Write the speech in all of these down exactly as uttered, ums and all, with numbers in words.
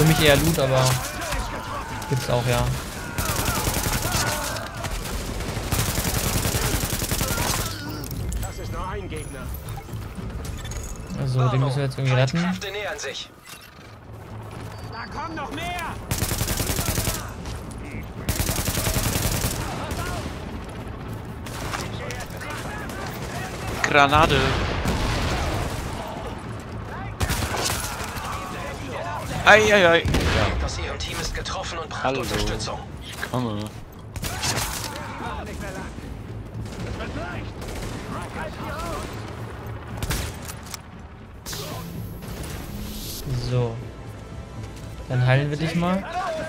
Für mich eher Loot, aber gibt's auch, ja. Das ist nur ein Gegner. Also, den müssen wir jetzt irgendwie retten. Feindkräfte nähern sich. Da kommen noch mehr! Granate. Eieiei. Aus ihrem Team ist getroffen und braucht Hallo. Unterstützung. Ich komme. So. Dann heilen wir dich mal.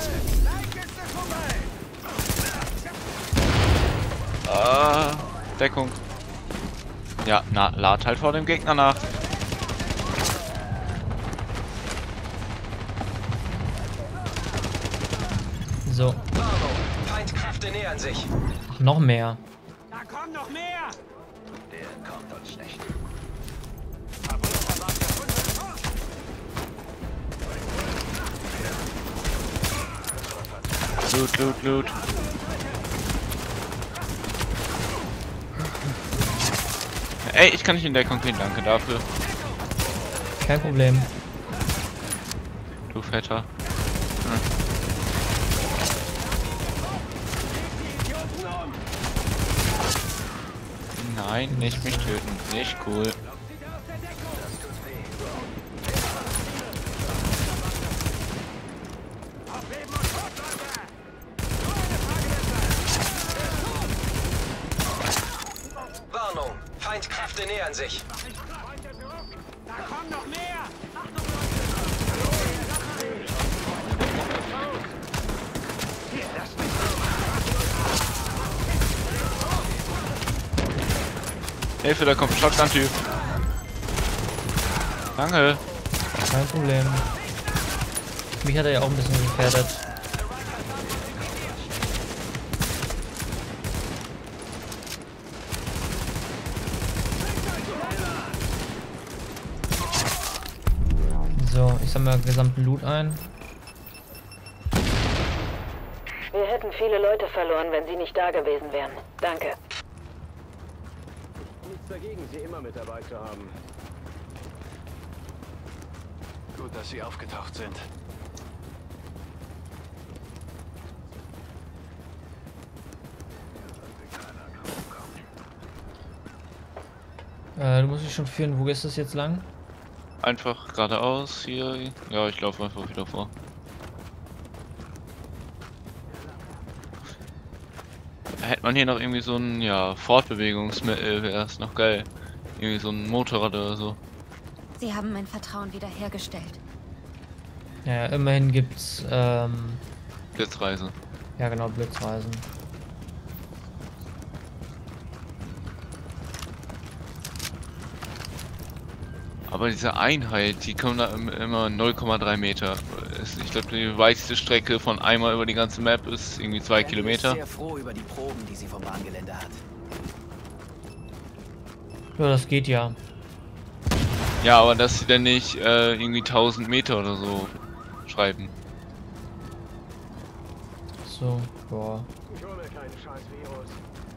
Ah, Deckung. Ja, na, lad halt vor dem Gegner nach. So. Warnung, Feindkräfte nähern sich. Ach, noch mehr. Da kommen noch mehr! Der kommt uns nicht. Loot, loot, loot. Ey, ich kann nicht in Deckung gehen, danke dafür. Kein Problem. Du Fetter. Nein, nicht mich töten. Nicht cool. Warnung, Feindkräfte nähern sich. Da kommen noch mehr! Hilfe, da kommt ein Shotgun-Typ. Danke. Kein Problem. Mich hat er ja auch ein bisschen gefährdet. So, ich sammle gesamten Loot ein. Wir hätten viele Leute verloren, wenn sie nicht da gewesen wären. Danke. Nichts dagegen, sie immer mit dabei zu haben. Gut, dass Sie aufgetaucht sind. Äh, du musst dich schon führen. Wo ist das jetzt lang? Einfach geradeaus hier. Ja, ich laufe einfach wieder vor. Hätte man hier noch irgendwie so ein, ja, Fortbewegungsmittel, wäre es noch geil. Irgendwie so ein Motorrad oder so. Sie haben mein Vertrauen wiederhergestellt. Ja, immerhin gibt's, ähm, Blitzreise. ja genau, Blitzreisen. Aber diese Einheit, die kommen da im- immer null Komma drei Meter. Ist- Ich glaube, die weiteste Strecke von einmal über die ganze Map ist irgendwie zwei Randy Kilometer. ist sehr froh über die Proben, die sie vom Bahngelände hat. Ja, das geht ja. Ja, aber dass sie dann nicht äh, irgendwie tausend Meter oder so schreiben. So, boah. Ich hole mir keinen scheiß Virus.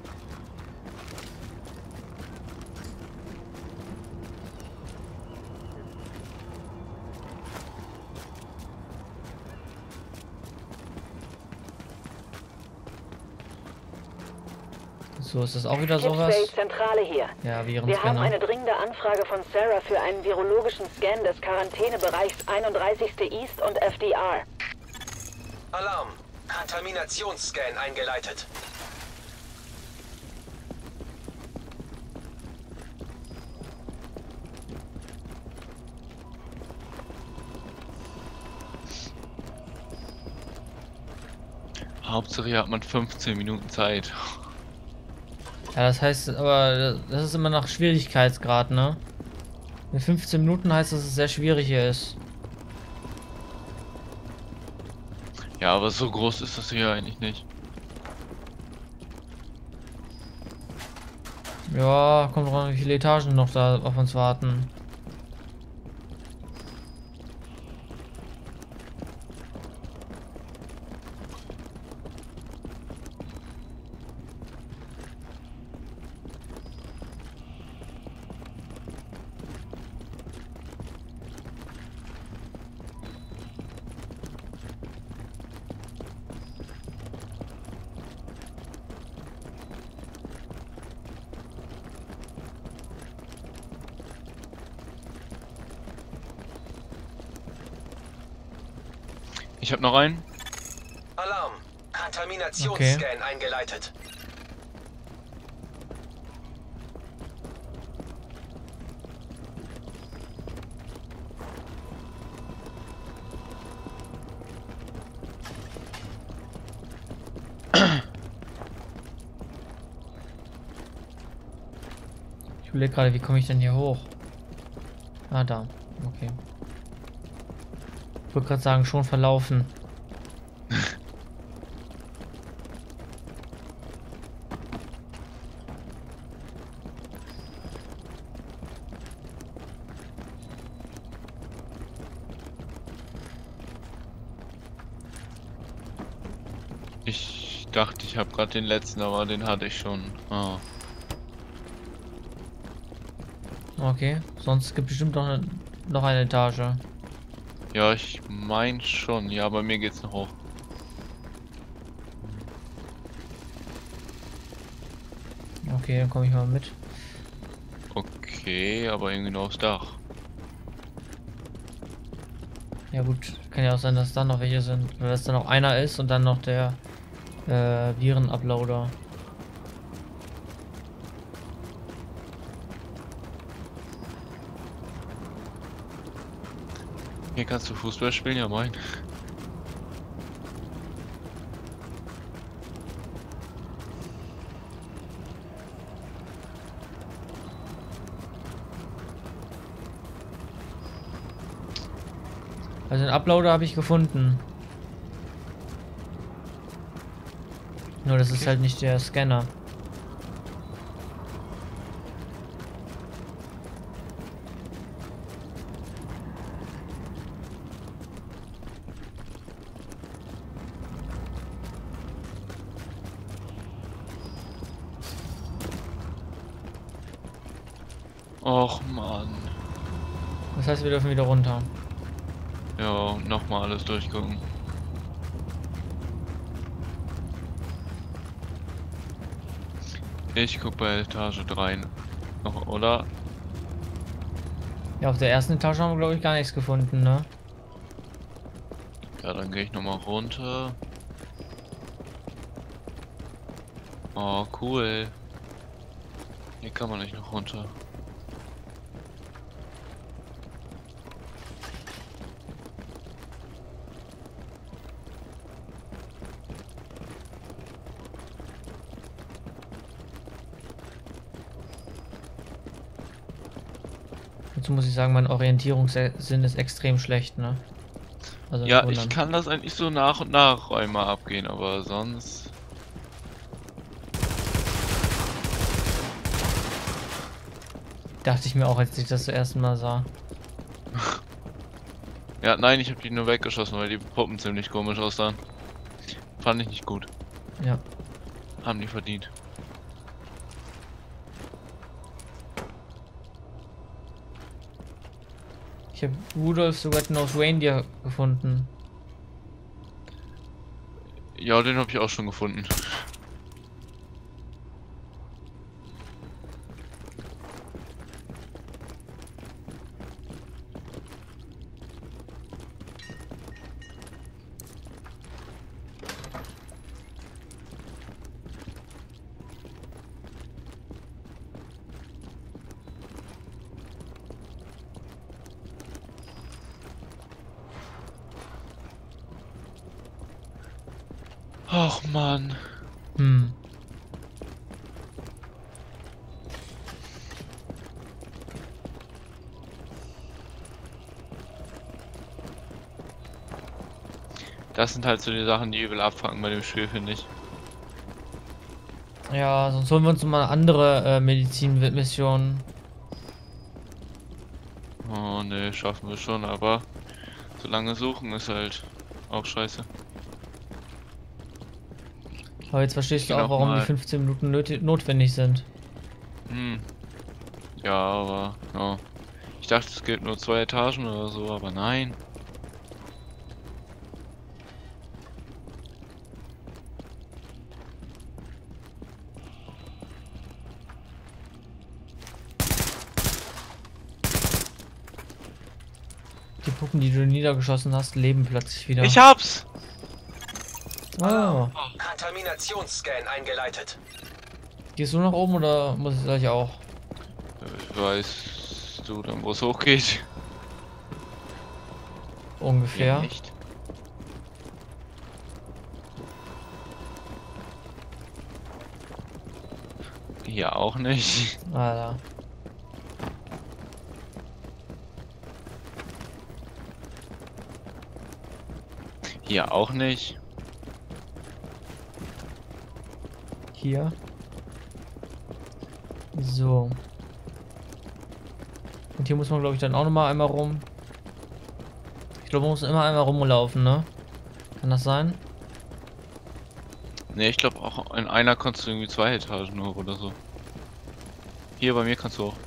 So, ist das auch wieder sowas? Capspace Zentrale hier. Ja, Wir haben Virenscanner. eine dringende Anfrage von Sarah für einen virologischen Scan des Quarantänebereichs einunddreißigste East und F D R. Alarm, Kontaminationsscan eingeleitet. Hauptsache hier hat man fünfzehn Minuten Zeit. Ja, das heißt, aber das ist immer nach Schwierigkeitsgrad, ne? In fünfzehn Minuten heißt, dass es sehr schwierig hier ist. Ja, aber so groß ist das hier eigentlich nicht. Ja, kommt drauf an, wie viele Etagen noch da auf uns warten. Ich habe noch einen. Alarm. Kontaminationsscan eingeleitet. Ich überlege gerade, wie komme ich denn hier hoch? Ah, da. Okay. Ich wollte gerade sagen, schon verlaufen. Ich dachte, ich habe gerade den letzten, aber den hatte ich schon. Ah. Okay, sonst gibt es bestimmt noch eine, noch eine Etage. Ja, ich mein schon. Ja, bei mir geht's noch hoch. Okay, dann komme ich mal mit. Okay, aber irgendwie nur aufs Dach. Ja gut, kann ja auch sein, dass da noch welche sind. Oder dass da noch einer ist und dann noch der äh, Viren-Uploader. Hier kannst du Fußball spielen, ja mein. Also den Uploader habe ich gefunden. Nur das ist Okay. halt nicht der Scanner. Och Mann. Das heißt, wir dürfen wieder runter. Ja, nochmal alles durchgucken. Ich guck bei Etage drei noch, oder? Ja, auf der ersten Etage haben wir, glaube ich, gar nichts gefunden, ne? Ja, dann gehe ich nochmal runter. Oh, cool. Hier kann man nicht noch runter. Dazu muss ich sagen, mein Orientierungssinn ist extrem schlecht, ne? Also Ja, nicht ich wundern. kann das eigentlich so nach und nach einmal abgehen, aber sonst... Dachte ich mir auch, als ich das zum ersten Mal sah. Ja, nein, ich habe die nur weggeschossen, weil die Puppen ziemlich komisch aussahen. Fand ich nicht gut. Ja. Haben die verdient. Ich habe Rudolf sogar Nose Reindeer gefunden. Ja, den habe ich auch schon gefunden. Ach Mann. Hm. Das sind halt so die Sachen, die übel abfangen bei dem Spiel, finde ich. Ja, sonst holen wir uns noch mal eine andere äh, Medizin-Mission. Oh ne, schaffen wir schon, aber so lange suchen ist halt auch scheiße. Aber jetzt verstehst du Ich auch, glaub warum mal- die fünfzehn Minuten nöti- notwendig sind. Hm. Ja, aber ja. Ich dachte, es gibt nur zwei Etagen oder so, aber nein. Die Puppen, die du niedergeschossen hast, leben plötzlich wieder. Ich hab's! Oh. Kontaminationsscan eingeleitet. Gehst du nach oben oder muss ich gleich auch? Weißt du dann, wo es hochgeht? Ungefähr. Ja, nicht. Hier auch nicht. Alter. Hier auch nicht. Hier. So. Und hier muss man, glaube ich, dann auch noch mal einmal rum. Ich glaube, man muss immer einmal rumlaufen, ne? Kann das sein? Ne, ich glaube auch in einer kannst du irgendwie zwei Etagen hoch oder so. Hier bei mir kannst du auch.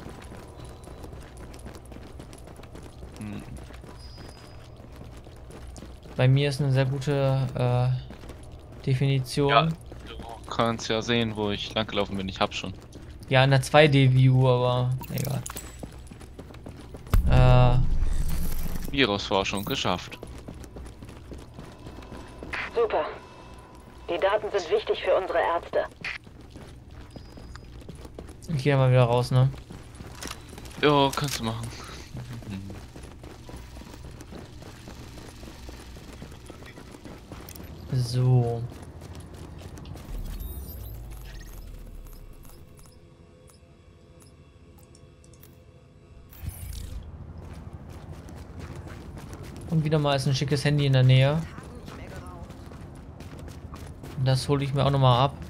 Hm. Bei mir ist eine sehr gute äh, Definition. Ja, du kannst ja sehen, wo ich lang gelaufen bin. Ich hab schon. Ja, in der zwei D-View, aber egal. Äh, Virusforschung geschafft. Super. Die Daten sind wichtig für unsere Ärzte. ich gehe mal wieder raus, ne? Ja, kannst du machen. So. Und wieder mal ist ein schickes Handy in der Nähe. Das hole ich mir auch noch mal ab.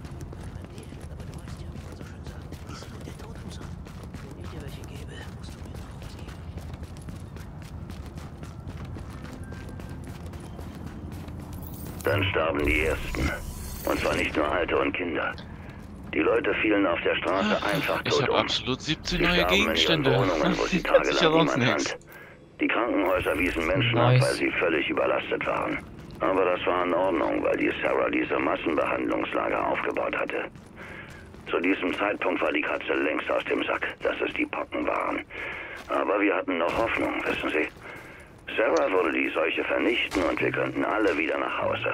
Dann starben die Ersten. Und zwar nicht nur Alte und Kinder. Die Leute fielen auf der Straße einfach Ich tot habe um. absolut siebzehn Sie neue starben in ihren Gegenstände. Wohnungen, wo sie Das ist ja tagelang sonst niemand nichts. fand. Die Krankenhäuser wiesen Menschen Nice. ab, weil sie völlig überlastet waren. Aber das war in Ordnung, weil die Sarah diese Massenbehandlungslager aufgebaut hatte. Zu diesem Zeitpunkt war die Katze längst aus dem Sack, dass es die Pocken waren. Aber wir hatten noch Hoffnung, wissen Sie. Sarah würde die Seuche vernichten und wir könnten alle wieder nach Hause.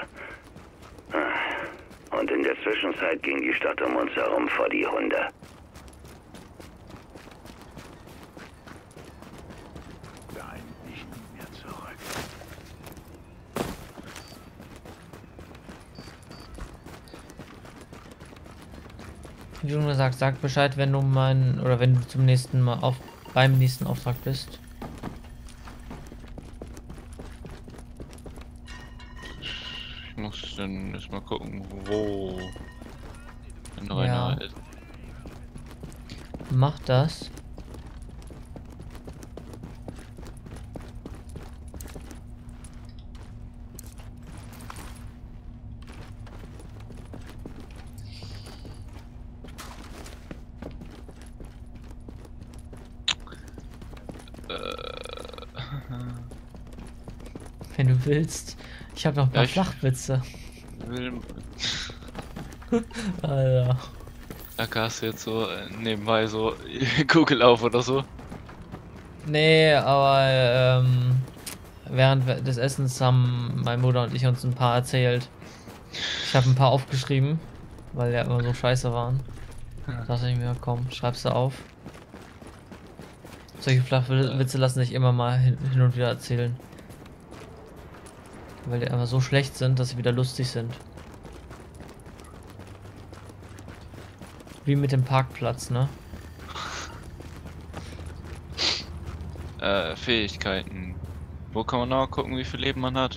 Und in der Zwischenzeit ging die Stadt um uns herum vor die Hunde. Nein, nicht mehr zurück. Wie du gesagt, sag Bescheid, wenn du mein oder wenn du zum nächsten Mal auf beim nächsten Auftrag bist. Ich muss dann erstmal gucken, wo ein Ja. Rainer ist. Mach das. Wenn du willst. Ich habe noch ein paar Ja, ich- Flachwitze. Will, Alter. da hast du jetzt so äh, nebenbei so Google auf oder so. Nee, aber ähm, während des Essens haben mein Bruder und ich uns ein paar erzählt. Ich habe ein paar aufgeschrieben, weil ja immer so scheiße waren. Da dachte ich mir, komm, schreibst du auf. Solche Flachwitze lassen sich immer mal hin, hin und wieder erzählen. Weil die einfach so schlecht sind, dass sie wieder lustig sind. Wie mit dem Parkplatz, ne? Äh, Fähigkeiten. Wo kann man noch gucken, wie viel Leben man hat?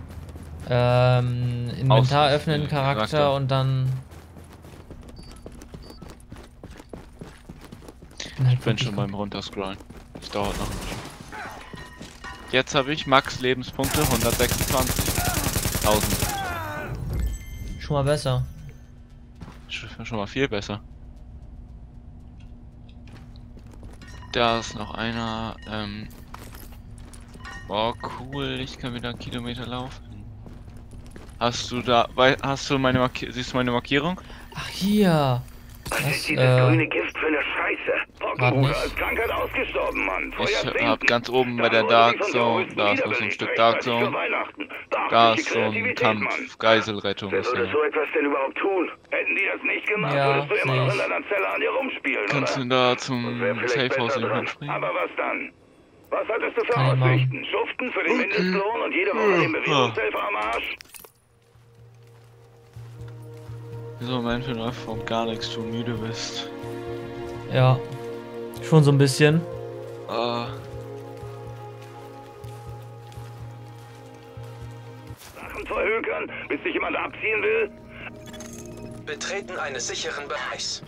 Ähm, Inventar Aus- öffnen, äh, Charakter, Charakter. und dann... Bin halt Ich bin wirklich schon beim Runterscrollen. Das dauert noch ein bisschen. Jetzt habe ich Max Lebenspunkte hundertsechsundzwanzigtausend. schon mal besser. Sch- Schon mal viel besser. Da ist noch einer. Ähm oh cool, ich kann wieder einen Kilometer laufen. Hast du da, weil, hast du meine Markierung, siehst du meine Markierung? Ach, hier. Was Das, ist dieses äh, grüne Gift für eine Scheiße? Oh Gerade nicht. als Krankheit ausgestorben, Mann. Vor Ich Jahrzehnten. hab ganz oben bei Da der wurde Dark die von Zone, Terroristen da ist noch so ein wiederbelebt, Stück Dark rechtzeitig für Zone. Weihnachten. Da Beachtliche ist so ein Kreativität, Kampf, Mann. Geiselrettung Wer ist würde ja. so etwas denn überhaupt tun? Hätten die das nicht gemacht, Ja, würdest du immer seh noch ich. in deiner Zelle an dir rumspielen, Kannst oder? du da Das zum wär vielleicht Safehouse besser irgendwann dran. springen? Aber was dann? Was hattest du für Kann ich machen. Aussichten? Schuften für den Mindestlohn und jede Woche den Bewegungshelfer am Arsch? Wieso mein für einfach von gar nichts du müde bist? Ja. Schon so ein bisschen. Ah. Sachen verhökern, bis sich jemand abziehen will? Betreten eines sicheren Bereichs.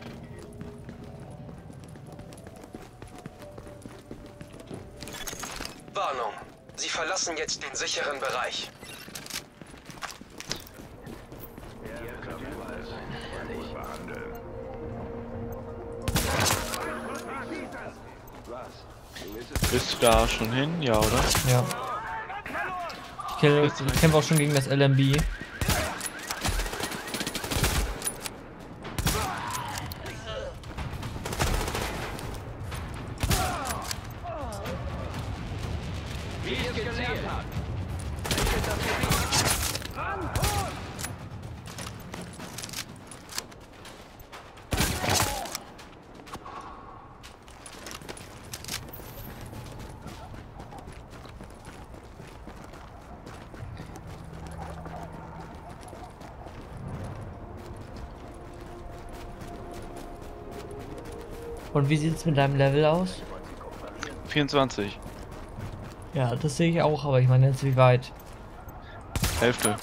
Warnung. Sie verlassen jetzt den sicheren Bereich. Bist du da schon hin? Ja, oder? Ja. Ich kämpfe ich kämpfe auch schon gegen das L M B. Und wie sieht es mit deinem Level aus? vierundzwanzig. Ja, das sehe ich auch, aber ich meine jetzt wie weit? Hälfte.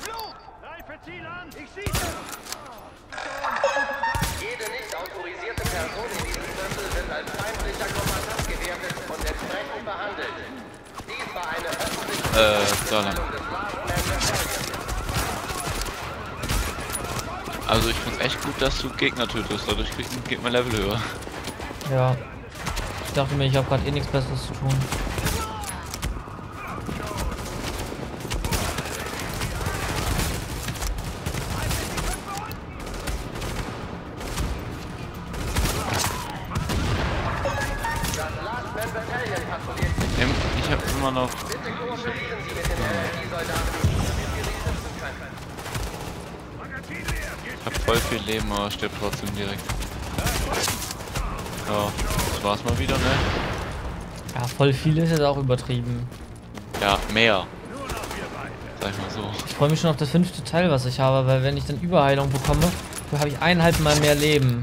Jede nicht autorisierte Person in diesem Viertel wird als feindlicher Kommandant gewertet und entsprechend behandelt. Dies war eine öffentliche Äh, da lang. des Last Man Battalion. Also ich find's echt gut, dass du Gegner tötest, dadurch kriegt geht mein Level höher. Ja. Ich dachte mir, ich habe gerade eh nichts Besseres zu tun. Das Last Man Battalion patrouilliert. Ähm, Ich hab immer noch. Bitte kooperieren Sie mit den L M P-Soldaten, die Sie schützen können. Ich hab voll viel Leben, aber stirb trotzdem direkt. Ja, das war's mal wieder, ne? Ja, voll viel ist jetzt auch übertrieben. Ja, mehr. Sag ich mal so. Ich freue mich schon auf das fünfte Teil, was ich habe, weil wenn ich dann Überheilung bekomme, dann habe ich eineinhalb Mal mehr Leben.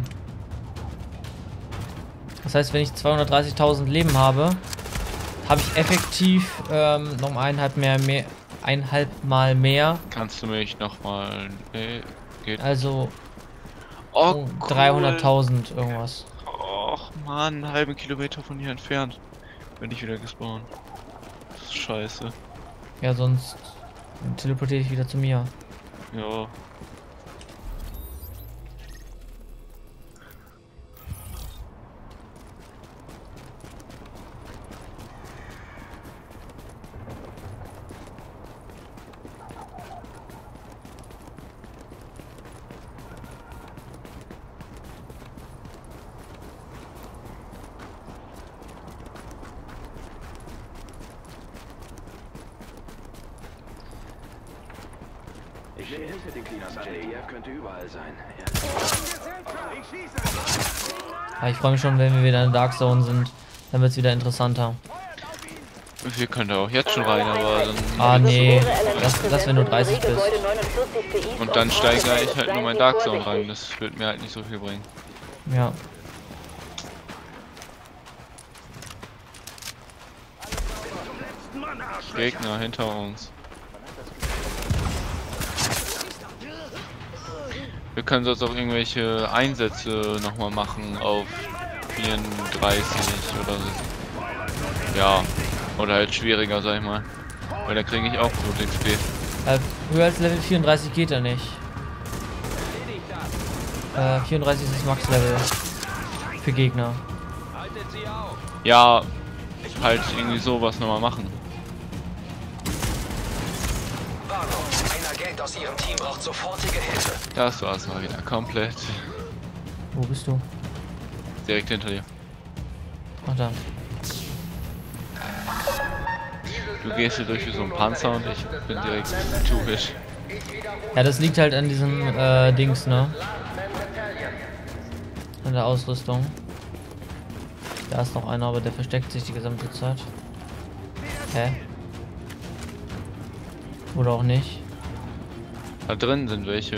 Das heißt, wenn ich zweihundertdreißigtausend Leben habe, habe ich effektiv ähm, noch eineinhalb mehr, mehr, eineinhalb Mal mehr. Kannst du mich nochmal. Nee, geht. Also Oh, dreihunderttausend irgendwas. Och man, einen halben Kilometer von hier entfernt. Bin ich wieder gespawnt. Das ist scheiße. Ja, sonst teleportiere ich wieder zu mir. Ja. Ich stehe hinter den Cleanern. J E F könnte überall sein. Aber ich freue mich schon, wenn wir wieder in der Dark Zone sind. Dann wird es wieder interessanter. Wir können da auch jetzt schon rein, aber dann. Ah nee, das, das wenn du dreißig bist. Und dann steigere ich halt nur mein Dark Zone rein. Das wird mir halt nicht so viel bringen. Ja. Gegner hinter uns. Wir können sonst auch irgendwelche Einsätze nochmal machen auf vierunddreißig oder so. Ja, oder halt schwieriger, sag ich mal. Weil da kriege ich auch Blut X P. Äh, höher als Level vierunddreißig geht er nicht. Äh, vierunddreißig ist das Max-Level. Für Gegner. Ja, halt irgendwie sowas nochmal machen. Warnung. Ein Agent aus Ihrem Team braucht sofortige Hilfe. Das war's mal wieder. Komplett. Wo bist du? Direkt hinter dir. Ach da. Du gehst hier durch wie so ein Panzer und ich bin direkt two-hit. Ja, das liegt halt an diesem äh, Dings, ne? An der Ausrüstung. Da ist noch einer, aber der versteckt sich die gesamte Zeit. Hä? Oder auch nicht. Da drin sind welche.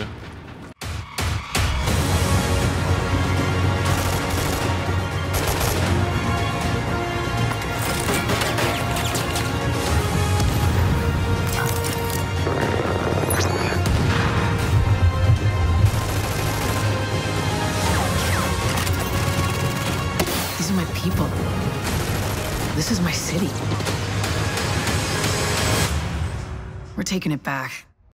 These are my people. This is my city. We're taking it back.